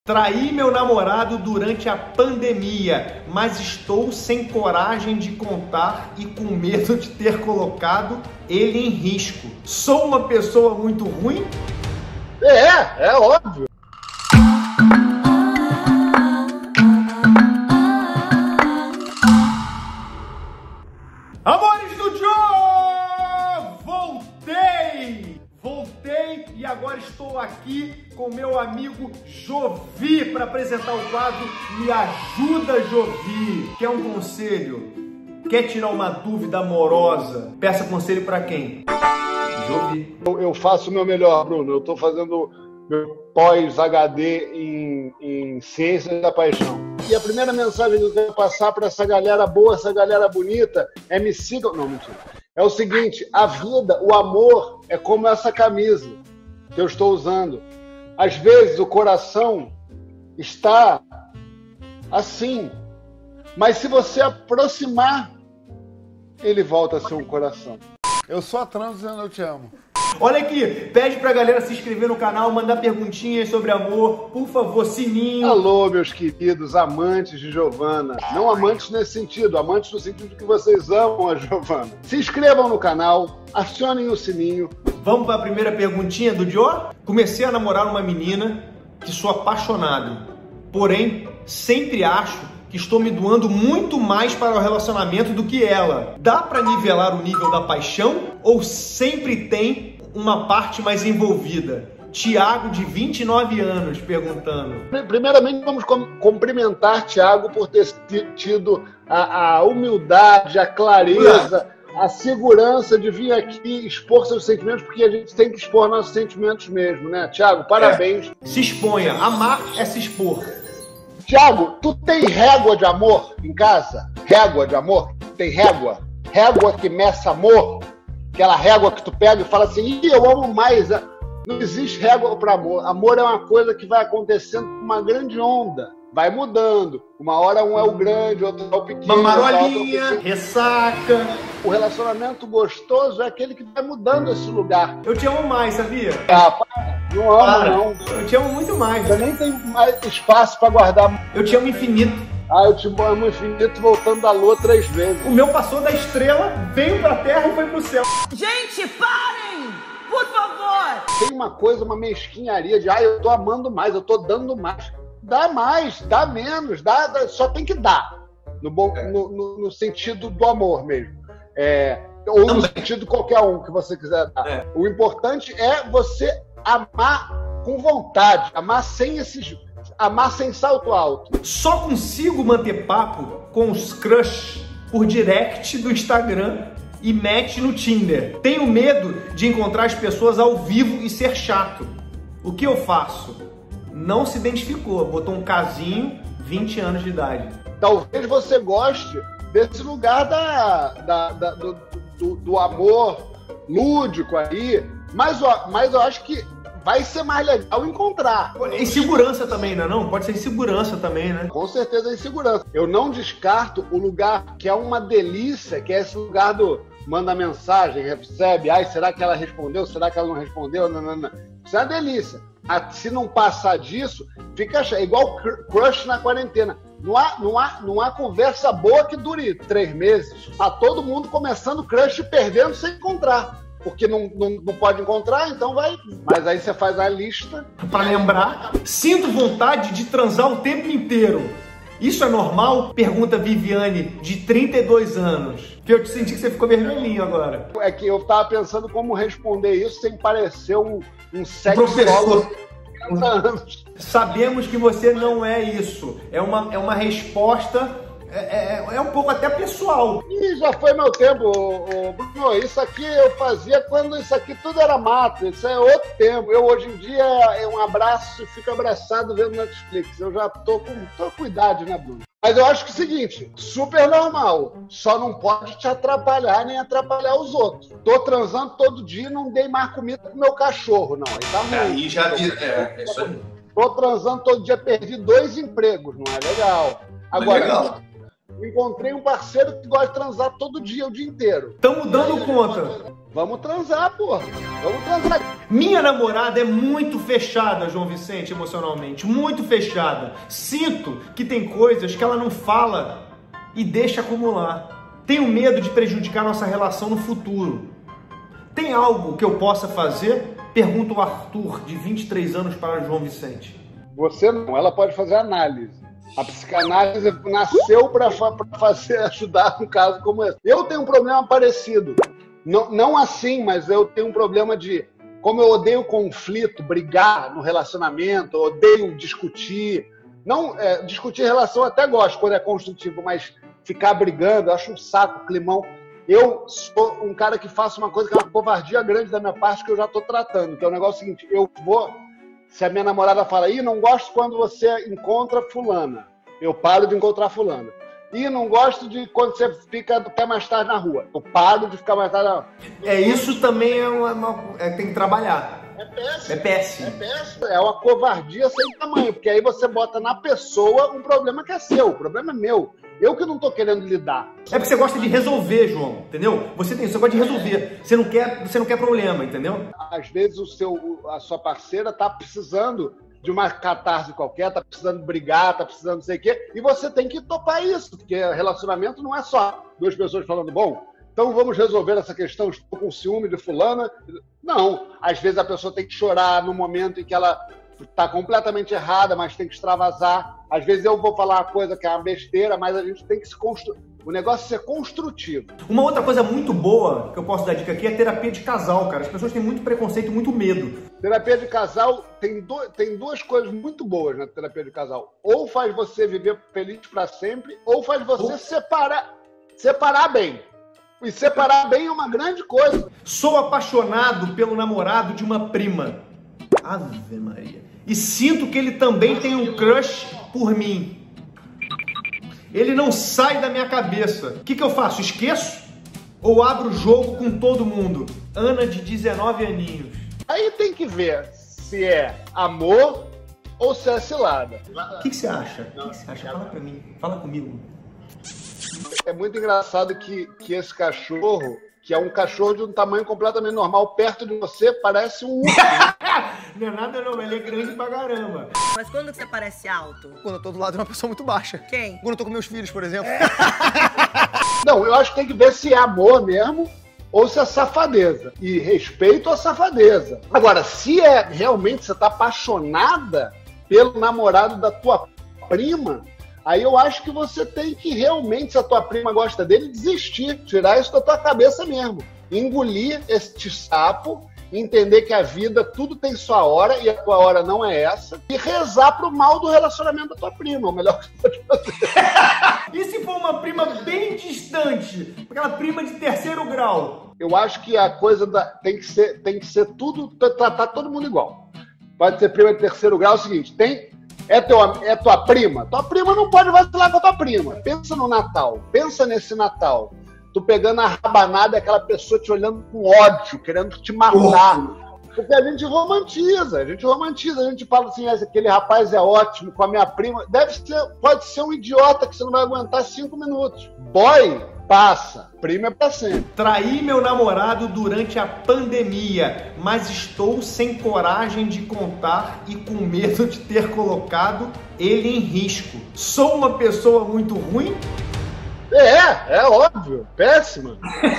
Traí meu namorado durante a pandemia, mas estou sem coragem de contar e com medo de ter colocado ele em risco. Sou uma pessoa muito ruim? É óbvio. Amores do Joe! Voltei e agora estou aqui com meu amigo Jovi para apresentar o quadro Me Ajuda, Jovi. Quer um conselho? Quer tirar uma dúvida amorosa? Peça conselho para quem? Jovi. Eu faço o meu melhor, Bruno. Eu estou fazendo meu pós-HD em Ciências da Paixão. E a primeira mensagem que eu quero passar para essa galera boa, essa galera bonita, é me sigam. Não, mentira. É o seguinte, a vida, o amor é como essa camisa que eu estou usando. Às vezes o coração está assim, mas se você aproximar, ele volta a ser um coração. Eu só transo dizendo eu te amo. Olha aqui, pede pra galera se inscrever no canal, mandar perguntinhas sobre amor, por favor, sininho. Alô, meus queridos amantes de Giovana. Não amantes nesse sentido, amantes no sentido que vocês amam a Giovana. Se inscrevam no canal, acionem o sininho. Vamos para a primeira perguntinha do Joe? Comecei a namorar uma menina que sou apaixonado, porém sempre acho que estou me doando muito mais para o relacionamento do que ela. Dá para nivelar o nível da paixão ou sempre tem uma parte mais envolvida? Tiago, de 29 anos, perguntando. Primeiramente, vamos cumprimentar Tiago por ter tido a humildade, a clareza, a segurança de vir aqui expor seus sentimentos, porque a gente tem que expor nossos sentimentos mesmo, né? Tiago, parabéns. Se exponha. Amar é se expor. Tiago, tu tem régua de amor em casa? Régua de amor? Tem régua? Régua que meça amor? Aquela régua que tu pega e fala assim, ih, eu amo mais. Não existe régua para amor. Amor é uma coisa que vai acontecendo com uma grande onda. Vai mudando. Uma hora um é o grande, outro é o pequeno. Uma marolinha, ressaca. O relacionamento gostoso é aquele que vai mudando esse lugar. Eu te amo mais, sabia? Não amo, não. Eu te amo muito mais. Eu nem tenho mais espaço para guardar. Eu te amo infinito. Eu te amo infinito voltando da lua 3 vezes. O meu passou da estrela, veio pra terra e foi pro céu. Gente, parem! Por favor! Tem uma coisa, uma mesquinharia de eu tô amando mais, eu tô dando mais. Dá mais, dá menos, só tem que dar. No sentido do amor mesmo. Ou no sentido qualquer um que você quiser dar. O importante é você amar com vontade, amar sem salto alto. Só consigo manter papo com os crush por direct do Instagram e match no Tinder. Tenho medo de encontrar as pessoas ao vivo e ser chato. O que eu faço? Não se identificou, botou um casinho, 20 anos de idade. Talvez você goste desse lugar do amor lúdico aí, mas eu acho que vai ser mais legal encontrar. Insegurança também, não? Pode ser insegurança também, né? Com certeza é insegurança. Eu não descarto o lugar que é uma delícia, que é esse lugar do manda mensagem, recebe, será que ela respondeu? Será que ela não respondeu? Não. Isso é uma delícia. Se não passar disso, fica igual crush na quarentena. Não há conversa boa que dure 3 meses. Tá todo mundo começando crush e perdendo sem encontrar. Porque não pode encontrar, então vai. Mas aí você faz a lista. Pra lembrar, sinto vontade de transar o tempo inteiro. Isso é normal? Pergunta Viviane, de 32 anos. Que eu te senti que você ficou vermelhinho agora. É que eu tava pensando como responder isso sem parecer um sexólogo de 30 anos. Sabemos que você não é isso. É uma resposta... É um pouco até pessoal. E já foi meu tempo, Bruno. Isso aqui eu fazia quando isso aqui tudo era mato. Isso é outro tempo. Eu hoje em dia é um abraço e fico abraçado vendo Netflix. Eu já tô com idade, né, Bruno? Mas eu acho que é o seguinte, super normal. Só não pode te atrapalhar nem atrapalhar os outros. Tô transando todo dia e não dei mais comida pro meu cachorro, não. Aí tá muito. Aí já é isso aí. Tô transando todo dia, perdi 2 empregos. Não é legal. Agora, legal. Encontrei um parceiro que gosta de transar todo dia, o dia inteiro. Tamo dando conta. Vamos transar, porra. Vamos transar. Minha namorada é muito fechada, João Vicente, emocionalmente. Muito fechada. Sinto que tem coisas que ela não fala e deixa acumular. Tenho medo de prejudicar nossa relação no futuro. Tem algo que eu possa fazer? Pergunta o Arthur, de 23 anos, para João Vicente. Você não, ela pode fazer análise. A psicanálise nasceu para ajudar um caso como esse. Eu tenho um problema parecido. Não assim, mas eu tenho um problema de... Como eu odeio conflito, brigar no relacionamento, eu odeio discutir. Não, discutir relação eu até gosto quando é construtivo, mas ficar brigando, eu acho um saco, climão. Eu sou um cara que faço uma coisa que é uma covardia grande da minha parte que eu já estou tratando, que é o negócio seguinte, eu vou... Se a minha namorada fala, não gosto quando você encontra fulana, eu paro de encontrar fulana. Não gosto de quando você fica até mais tarde na rua, eu paro de ficar mais tarde na rua. Isso também tem que trabalhar. É péssimo. É péssimo. É péssimo. É uma covardia sem tamanho, porque aí você bota na pessoa um problema que é seu, o problema é meu. Eu que não tô querendo lidar. É porque você gosta de resolver, João, entendeu? Você gosta de resolver. Você não quer problema, entendeu? Às vezes a sua parceira tá precisando de uma catarse qualquer, tá precisando brigar, tá precisando não sei o quê, e você tem que topar isso, porque relacionamento não é só duas pessoas falando, bom, então vamos resolver essa questão, estou com ciúme de fulana. Não, às vezes a pessoa tem que chorar no momento em que ela está completamente errada, mas tem que extravasar. Às vezes eu vou falar uma coisa que é uma besteira, mas a gente tem que se construir. O negócio é ser construtivo. Uma outra coisa muito boa que eu posso dar dica aqui é terapia de casal, cara. As pessoas têm muito preconceito, muito medo. Terapia de casal tem duas coisas muito boas na terapia de casal. Ou faz você viver feliz para sempre, ou faz você separar bem. E separar bem é uma grande coisa. Sou apaixonado pelo namorado de uma prima. Ave Maria. E sinto que ele também tem um crush por mim. Ele não sai da minha cabeça. O que eu faço? Esqueço? Ou abro o jogo com todo mundo? Ana, de 19 aninhos. Aí tem que ver se é amor ou se é cilada. O que você acha? Fala pra mim. Fala comigo. É muito engraçado que esse cachorro, que é um cachorro de um tamanho completamente normal, perto de você, parece um urso. Não é nada não, ele é grande pra caramba. Mas quando que você parece alto? Quando eu tô do lado de uma pessoa muito baixa. Quem? Quando eu tô com meus filhos, por exemplo. Não, eu acho que tem que ver se é amor mesmo ou se é safadeza. E respeito a safadeza. Agora, se é realmente você tá apaixonada pelo namorado da tua prima, aí eu acho que você tem que realmente, se a tua prima gosta dele, desistir, tirar isso da tua cabeça mesmo. Engolir este sapo, entender que a vida, tudo tem sua hora e a tua hora não é essa, e rezar pro mal do relacionamento da tua prima, o melhor que você pode fazer. E se for uma prima bem distante? Aquela prima de terceiro grau? Eu acho que a coisa tem que ser tudo, tratar todo mundo igual. Pode ser prima de terceiro grau, é o seguinte, é tua prima? Tua prima não pode vacilar com a tua prima. Pensa no Natal. Pensa nesse Natal. Tu pegando a rabanada e aquela pessoa te olhando com ódio, querendo te matar. Porque a gente romantiza. A gente fala assim, aquele rapaz é ótimo com a minha prima. Pode ser um idiota que você não vai aguentar 5 minutos. Boy, passa. Prima é pra sempre. Traí meu namorado durante a pandemia, mas estou sem coragem de contar e com medo de ter colocado ele em risco. Sou uma pessoa muito ruim? É óbvio. Péssima.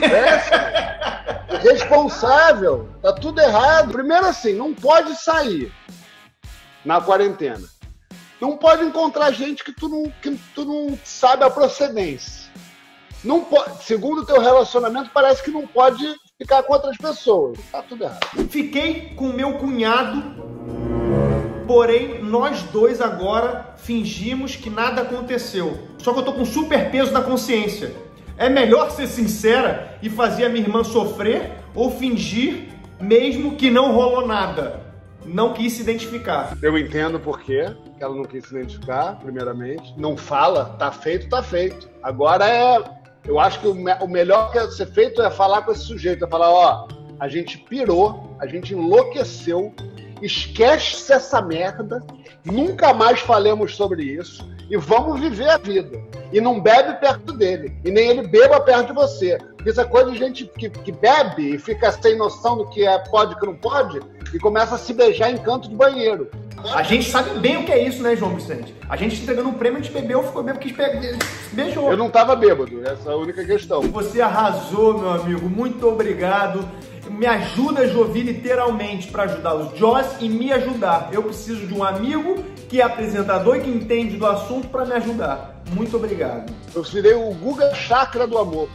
Irresponsável. Tá tudo errado. Primeiro assim, não pode sair na quarentena. Não pode encontrar gente que tu não sabe a procedência. Não pode, segundo o teu relacionamento, parece que não pode ficar com outras pessoas. Tá tudo errado. Fiquei com meu cunhado, porém nós dois agora fingimos que nada aconteceu. Só que eu tô com super peso na consciência. É melhor ser sincera e fazer a minha irmã sofrer ou fingir mesmo que não rolou nada? Não quis se identificar. Eu entendo por quê que ela não quis se identificar, primeiramente. Não fala, tá feito, tá feito. Agora eu acho que o melhor que é ser feito é falar com esse sujeito, é falar, a gente pirou, a gente enlouqueceu esquece essa merda, nunca mais falemos sobre isso e vamos viver a vida. E não bebe perto dele, e nem ele beba perto de você. Porque isso é coisa de gente que bebe e fica sem noção do que pode e que não pode e começa a se beijar em canto de banheiro. A gente sabe bem o que é isso, né, João Vicente? A gente entregando um prêmio, a gente bebeu, ficou bêbado, quis beijou. Eu não tava bêbado, essa é a única questão. Você arrasou, meu amigo, muito obrigado. Me ajuda, Jovi, literalmente, para ajudar os Joss e me ajudar. Eu preciso de um amigo que é apresentador e que entende do assunto para me ajudar. Muito obrigado. Eu virei o Guga Chakra do amor.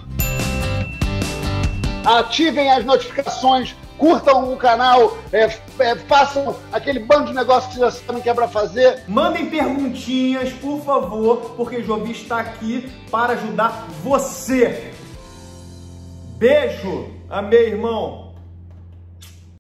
Ativem as notificações, curtam o canal, façam aquele bando de negócio que vocês já sabem que é pra fazer. Mandem perguntinhas, por favor, porque Jovi está aqui para ajudar você. Beijo! Amei, irmão!